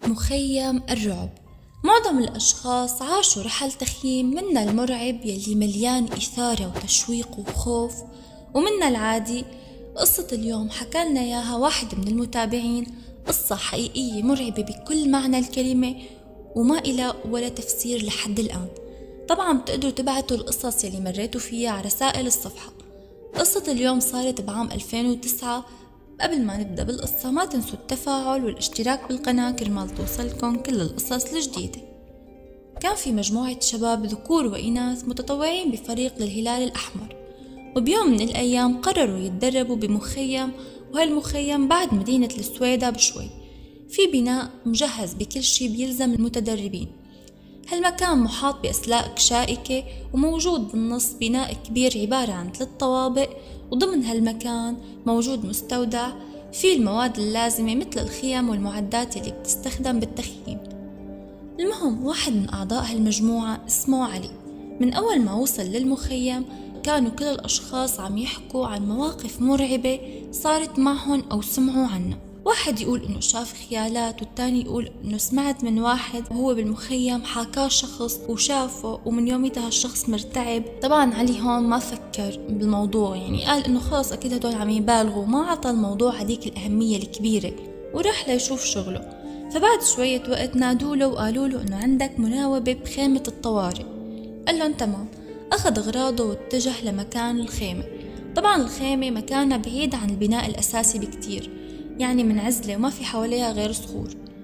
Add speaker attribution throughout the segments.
Speaker 1: مخيم الرعب. معظم الأشخاص عاشوا رحل تخييم، منا المرعب يلي مليان إثارة وتشويق وخوف، ومنا العادي. قصة اليوم حكالنا إياها واحد من المتابعين، قصة حقيقية مرعبة بكل معنى الكلمة وما إلى ولا تفسير لحد الآن. طبعا بتقدروا تبعتوا القصص يلي مريتوا فيها على رسائل الصفحة. قصة اليوم صارت بعام 2009. قبل ما نبدأ بالقصة ما تنسوا التفاعل والاشتراك بالقناة كرمال توصلكم كل القصص الجديدة. كان في مجموعة شباب ذكور وإناث متطوعين بفريق للهلال الأحمر، وبيوم من الأيام قرروا يتدربوا بمخيم، وهالمخيم بعد مدينة السويدة بشوي. في بناء مجهز بكل شي بيلزم المتدربين. هالمكان محاط بأسلاك شائكة، وموجود بالنص بناء كبير عبارة عن 3 طوابق، وضمن هالمكان موجود مستودع فيه المواد اللازمة مثل الخيم والمعدات اللي بتستخدم بالتخييم. المهم واحد من أعضاء هالمجموعة اسمه علي، من أول ما وصل للمخيم كانوا كل الأشخاص عم يحكوا عن مواقف مرعبة صارت معهم أو سمعوا عنها. واحد يقول إنه شاف خيالات، والتاني يقول إنه سمعت من واحد وهو بالمخيم حكاه شخص وشافه، ومن يوميتها هالشخص مرتعب. طبعا علي هون ما فكر بالموضوع، يعني قال إنه خلص أكيد هدول عم يبالغوا، ما عطى الموضوع هديك الأهمية الكبيرة وراح ليشوف شغله. فبعد شوية وقت نادوله وقالوا له إنه عندك مناوبة بخيمة الطوارئ. قال لهم تمام. أخذ أغراضه واتجه لمكان الخيمة. طبعا الخيمة مكانها بعيد عن البناء الأساسي بكتير، يعني من عزلة وما في حواليها غير صخور.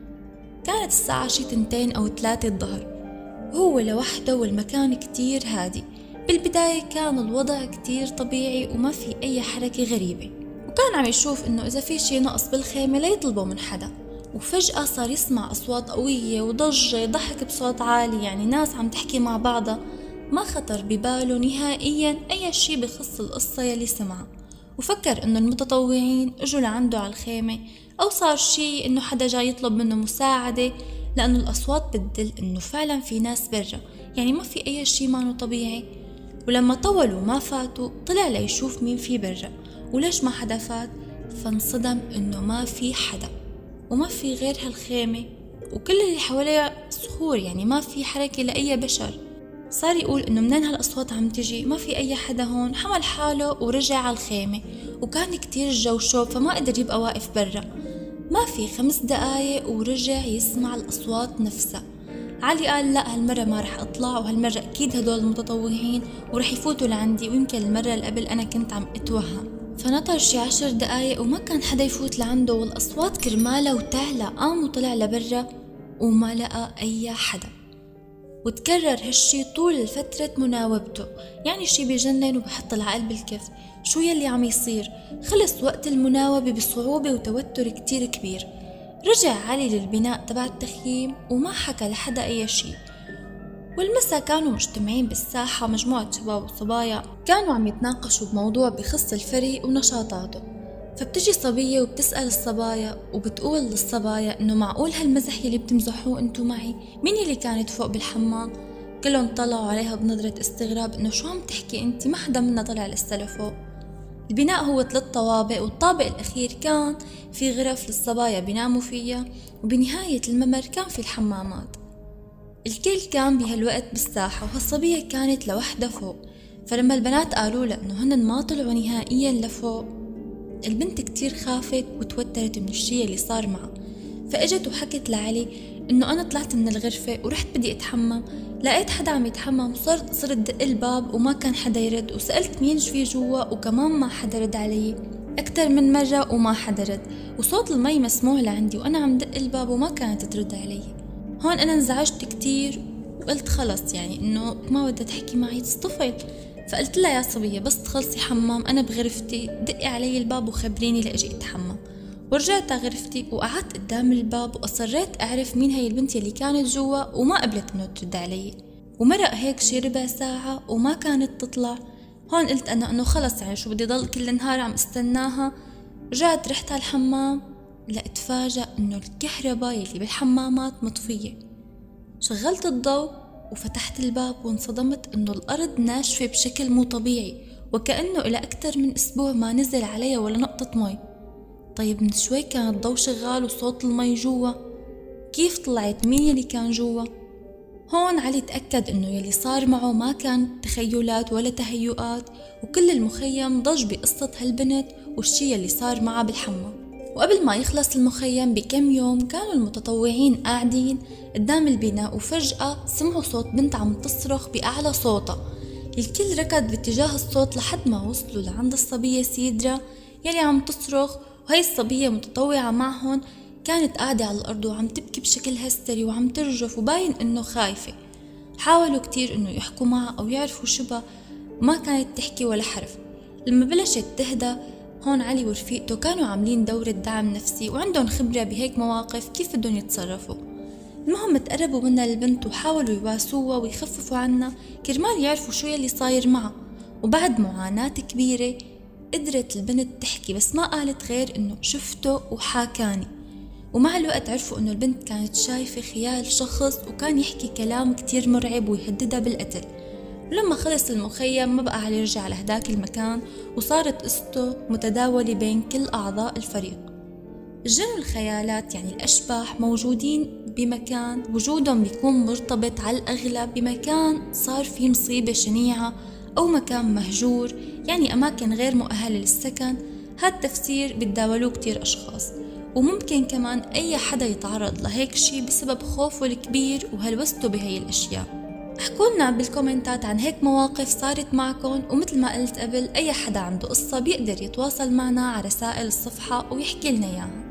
Speaker 1: كانت الساعة شي 2 أو 3 الظهر، وهو لوحده والمكان كتير هادي. بالبداية كان الوضع كتير طبيعي وما في أي حركة غريبة، وكان عم يشوف إنه إذا في شي نقص بالخيمة لا يطلبه من حدا. وفجأة صار يسمع أصوات قوية وضجة، ضحك بصوت عالي، يعني ناس عم تحكي مع بعضها. ما خطر بباله نهائيا أي شي بخص القصة يلي سمعها، وفكر إنه المتطوعين اجوا لعنده على الخيمة، أو صار شي إنه حدا جاي يطلب منه مساعدة، لأنه الأصوات بتدل إنه فعلا في ناس برا، يعني ما في أي شي مانو طبيعي. ولما طولوا ما فاتوا طلع ليشوف مين في برا وليش ما حدا فات، فانصدم إنه ما في حدا وما في غير هالخيمة، وكل اللي حواليه صخور، يعني ما في حركة لأي بشر. صار يقول إنه منين هالأصوات عم تجي، ما في أي حدا هون. حمل حاله ورجع على الخيمة، وكان كتير الجو شوب فما قدر يبقى واقف برا. ما في 5 دقايق ورجع يسمع الأصوات نفسها. علي قال لا، هالمرة ما رح أطلع، وهالمرة أكيد هدول المتطوعين ورح يفوتوا لعندي، ويمكن المرة اللي قبل أنا كنت عم أتوهم. فنطر شي 10 دقايق وما كان حدا يفوت لعنده، والأصوات كرمالها وتعلى. قام وطلع لبرا وما لقى أي حدا. وتكرر هالشي طول فترة مناوبته، يعني شي بجنن وبحط العقل بالكف. شو يلي عم يصير؟ خلص وقت المناوبة بصعوبة وتوتر كتير كبير. رجع علي للبناء تبع التخييم وما حكى لحدا أي شي. والمسا كانوا مجتمعين بالساحة مجموعة شباب وصبايا، كانوا عم يتناقشوا بموضوع بخص الفريق ونشاطاته. فبتجي صبية وبتسأل الصبايا وبتقول للصبايا إنه معقول هالمزح يلي بتمزحوه انتو معي؟ مين يلي كانت فوق بالحمام؟ كلهم طلعوا عليها بنظرة استغراب إنه شو عم تحكي انتي؟ ما حدا منا طلع لسه لفوق. البناء هو 3 طوابق، والطابق الأخير كان في غرف للصبايا بيناموا فيها، وبنهاية الممر كان في الحمامات. الكل كان بهالوقت بالساحة، وهالصبية كانت لوحدها فوق. فلما البنات قالوا لها إنه هن ما طلعوا نهائيا لفوق، البنت كتير خافت وتوترت من الشي اللي صار معها. فاجت وحكت لعلي إنه أنا طلعت من الغرفة ورحت بدي أتحمم، لقيت حدا عم يتحمم، وصرت دق الباب وما كان حدا يرد، وسألت مين في جوا وكمان ما حدا رد علي أكتر من مرة وما حدا رد، وصوت المي مسموع لعندي وأنا عم دق الباب وما كانت ترد علي. هون أنا انزعجت كتير وقلت خلص، يعني إنه ما بدها تحكي معي تصطفل. فقلت لها يا صبية بس تخلصي حمام أنا بغرفتي، دقي علي الباب وخبريني لأجي أتحمم. ورجعت على غرفتي وقعدت قدام الباب وأصريت أعرف مين هي البنت اللي كانت جوا، وما قبلت إنه ترد علي. ومرق هيك شي ربع ساعة وما كانت تطلع. هون قلت أنا إنه خلص، يعني شو بدي ضل كل النهار عم استناها؟ رجعت رحت على الحمام، لا اتفاجأ إنه الكهرباء اللي بالحمامات مطفية. شغلت الضوء وفتحت الباب وانصدمت إنه الأرض ناشفة بشكل مو طبيعي، وكأنه إلى أكثر من أسبوع ما نزل عليها ولا نقطة مي. طيب من شوي كان الضوء شغال وصوت المي جوا، كيف طلعت؟ مين يلي كان جوا؟ هون علي تأكد إنه يلي صار معه ما كان تخيلات ولا تهيؤات، وكل المخيم ضج بقصة هالبنت والشي يلي صار معها بالحمام. وقبل ما يخلص المخيم بكم يوم كانوا المتطوعين قاعدين قدام البناء، وفجأة سمعوا صوت بنت عم تصرخ بأعلى صوتها. الكل ركض باتجاه الصوت لحد ما وصلوا لعند الصبية سيدرا يلي عم تصرخ، وهي الصبية متطوعة معهم كانت قاعدة على الأرض وعم تبكي بشكل هستري وعم ترجف وباين إنه خايفة. حاولوا كتير إنه يحكوا معها أو يعرفوا شبه، ما كانت تحكي ولا حرف. لما بلشت تهدى، هون علي ورفيقته كانوا عاملين دورة دعم نفسي وعندهم خبرة بهيك مواقف كيف بدهم يتصرفوا. المهم تقربوا منها البنت وحاولوا يواسوها ويخففوا عنها كرمال يعرفوا شو يلي صاير معها. وبعد معاناة كبيرة قدرت البنت تحكي، بس ما قالت غير إنه شفته وحاكاني. ومع الوقت عرفوا إنه البنت كانت شايفة خيال شخص وكان يحكي كلام كتير مرعب ويهددها بالقتل. ولما خلص المخيم ما بقى عليه يرجع لهداك المكان، وصارت قصته متداولة بين كل أعضاء الفريق. الجن والخيالات يعني الأشباح موجودين بمكان وجودهم بيكون مرتبط على الأغلب بمكان صار فيه مصيبة شنيعة أو مكان مهجور، يعني أماكن غير مؤهلة للسكن. هاد التفسير بتداولوه كتير أشخاص، وممكن كمان أي حدا يتعرض لهيك شي بسبب خوفه الكبير وهلوسته بهي الأشياء. احكولنا بالكومنتات عن هيك مواقف صارت معكم، ومثل ما قلت قبل أي حدا عنده قصة بيقدر يتواصل معنا على رسائل الصفحة ويحكي لنا إياها.